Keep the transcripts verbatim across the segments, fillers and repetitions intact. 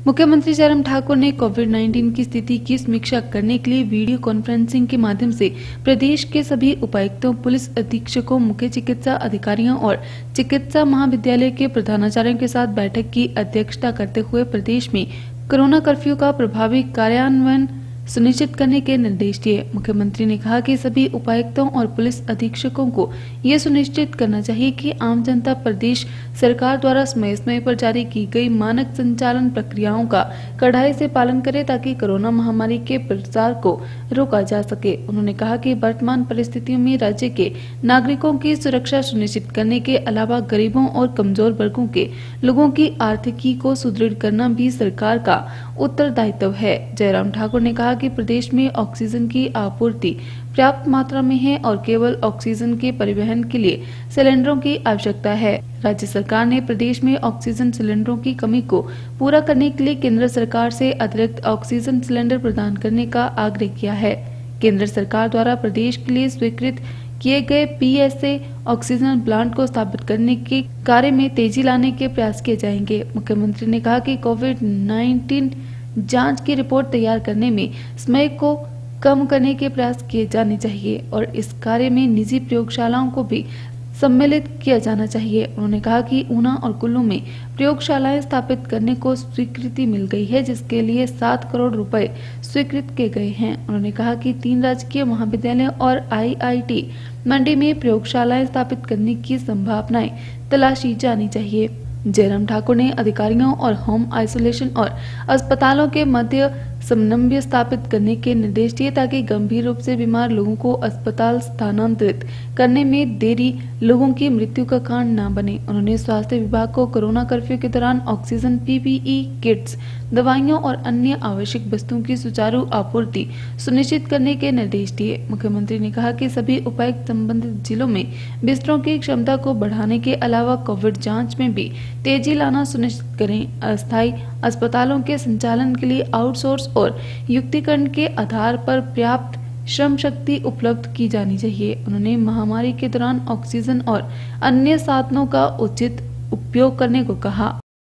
मुख्यमंत्री जयराम ठाकुर ने कोविड उन्नीस की स्थिति की समीक्षा करने के लिए वीडियो कॉन्फ्रेंसिंग के माध्यम से प्रदेश के सभी उपायुक्तों, पुलिस अधीक्षकों, मुख्य चिकित्सा अधिकारियों और चिकित्सा महाविद्यालय के प्रधानाचार्यों के साथ बैठक की अध्यक्षता करते हुए प्रदेश में कोरोना कर्फ्यू का प्रभावी कार्यान्वयन सुनिश्चित करने के निर्देश दिए। मुख्यमंत्री ने कहा कि सभी उपायुक्तों और पुलिस अधीक्षकों को ये सुनिश्चित करना चाहिए कि आम जनता प्रदेश सरकार द्वारा समय समय पर जारी की गई मानक संचालन प्रक्रियाओं का कड़ाई से पालन करे ताकि कोरोना महामारी के प्रसार को रोका जा सके। उन्होंने कहा कि वर्तमान परिस्थितियों में राज्य के नागरिकों की सुरक्षा सुनिश्चित करने के अलावा गरीबों और कमजोर वर्गों के लोगों की आर्थिकी को सुदृढ़ करना भी सरकार का उत्तरदायित्व है। जयराम ठाकुर ने कहा कि प्रदेश में ऑक्सीजन की आपूर्ति पर्याप्त मात्रा में है और केवल ऑक्सीजन के परिवहन के लिए सिलेंडरों की आवश्यकता है। राज्य सरकार ने प्रदेश में ऑक्सीजन सिलेंडरों की कमी को पूरा करने के लिए केंद्र सरकार से अतिरिक्त ऑक्सीजन सिलेंडर प्रदान करने का आग्रह किया है। केंद्र सरकार द्वारा प्रदेश के लिए स्वीकृत किए गए पीएसए ऑक्सीजन प्लांट को स्थापित करने के कार्य में तेजी लाने के प्रयास किए जाएंगे। मुख्यमंत्री ने कहा कि कोविड उन्नीस जांच की रिपोर्ट तैयार करने में समय को कम करने के प्रयास किए जाने चाहिए और इस कार्य में निजी प्रयोगशालाओं को भी सम्मिलित किया जाना चाहिए। उन्होंने कहा कि ऊना और कुल्लू में प्रयोगशालाएं स्थापित करने को स्वीकृति मिल गई है, जिसके लिए सात करोड़ रुपए स्वीकृत किए गए हैं। उन्होंने कहा कि तीन राजकीय महाविद्यालय और आईआईटी मंडी में प्रयोगशालाएं स्थापित करने की संभावनाएं तलाशी जानी चाहिए। जयराम ठाकुर ने अधिकारियों और होम आइसोलेशन और अस्पतालों के मध्य समन्वय स्थापित करने के निर्देश दिए ताकि गंभीर रूप से बीमार लोगों को अस्पताल स्थानांतरित करने में देरी लोगों की मृत्यु का कारण न बने। उन्होंने स्वास्थ्य विभाग को कोरोना कर्फ्यू के दौरान ऑक्सीजन, पीपीई किट्स, दवाइयों और अन्य आवश्यक वस्तुओं की सुचारू आपूर्ति सुनिश्चित करने के निर्देश दिए। मुख्यमंत्री ने कहा कि सभी उपायुक्त संबंधित जिलों में बिस्तरों की क्षमता को बढ़ाने के अलावा कोविड जाँच में भी तेजी लाना सुनिश्चित करें। अस्थायी अस्पतालों के संचालन के लिए आउटसोर्स और युक्तिकरण के आधार पर पर्याप्त श्रम शक्ति उपलब्ध की जानी चाहिए। उन्होंने महामारी के दौरान ऑक्सीजन और अन्य साधनों का उचित उपयोग करने को कहा।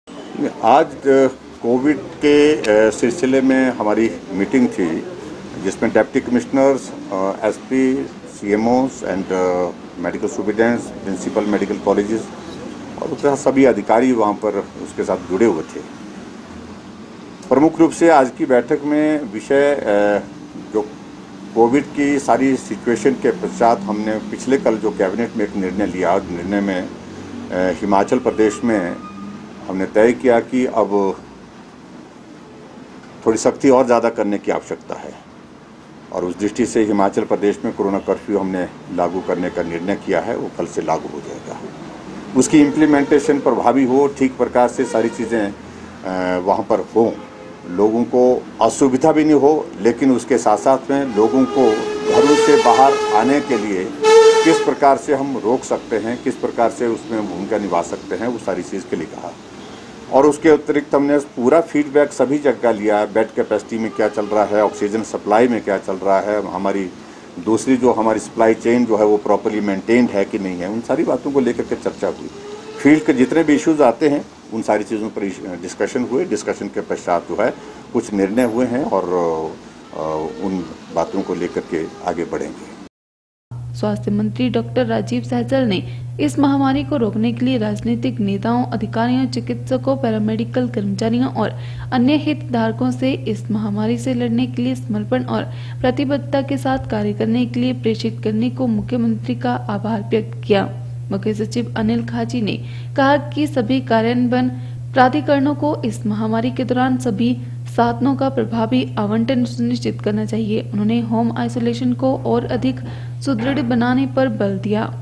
आज कोविड के सिलसिले में हमारी मीटिंग थी जिसमें deputy commissioners, SP, CMOs and medical superintendents, principal medical colleges और उसके सभी अधिकारी वहाँ पर उसके साथ जुड़े हुए थे। प्रमुख रूप से आज की बैठक में विषय जो कोविड की सारी सिचुएशन के पश्चात हमने पिछले कल जो कैबिनेट में एक निर्णय लिया, निर्णय में हिमाचल प्रदेश में हमने तय किया कि अब थोड़ी सख्ती और ज़्यादा करने की आवश्यकता है और उस दृष्टि से हिमाचल प्रदेश में कोरोना कर्फ्यू हमने लागू करने का निर्णय किया है। वो कल से लागू हो जाएगा, उसकी इम्प्लीमेंटेशन प्रभावी हो, ठीक प्रकार से सारी चीज़ें वहाँ पर हों, लोगों को असुविधा भी नहीं हो, लेकिन उसके साथ साथ में लोगों को घरों से बाहर आने के लिए किस प्रकार से हम रोक सकते हैं, किस प्रकार से उसमें भूमिका निभा सकते हैं, वो सारी चीज़ के लिए कहा। और उसके अतिरिक्त हमने पूरा फीडबैक सभी जगह लिया, बेड कैपेसिटी में क्या चल रहा है, ऑक्सीजन सप्लाई में क्या चल रहा है, हमारी दूसरी जो हमारी सप्लाई चेन जो है वो प्रॉपर्ली मेंटेन्ड है कि नहीं है, उन सारी बातों को लेकर के चर्चा हुई। फील्ड के जितने भी इश्यूज आते हैं उन सारी चीज़ों पर डिस्कशन हुए। डिस्कशन के पश्चात जो है कुछ निर्णय हुए हैं और उन बातों को लेकर के आगे बढ़ेंगे। स्वास्थ्य मंत्री डॉक्टर राजीव सहजल ने इस महामारी को रोकने के लिए राजनीतिक नेताओं, अधिकारियों, चिकित्सकों, पैरामेडिकल कर्मचारियों और अन्य हितधारकों से इस महामारी से लड़ने के लिए समर्पण और प्रतिबद्धता के साथ कार्य करने के लिए प्रेषित करने को मुख्यमंत्री का आभार व्यक्त किया। मुख्य सचिव अनिल खाची ने कहा कि सभी कार्यान्वयन प्राधिकरणों को इस महामारी के दौरान सभी साधनों का प्रभावी आवंटन सुनिश्चित करना चाहिए। उन्होंने होम आइसोलेशन को और अधिक सुदृढ़ बनाने पर बल दिया।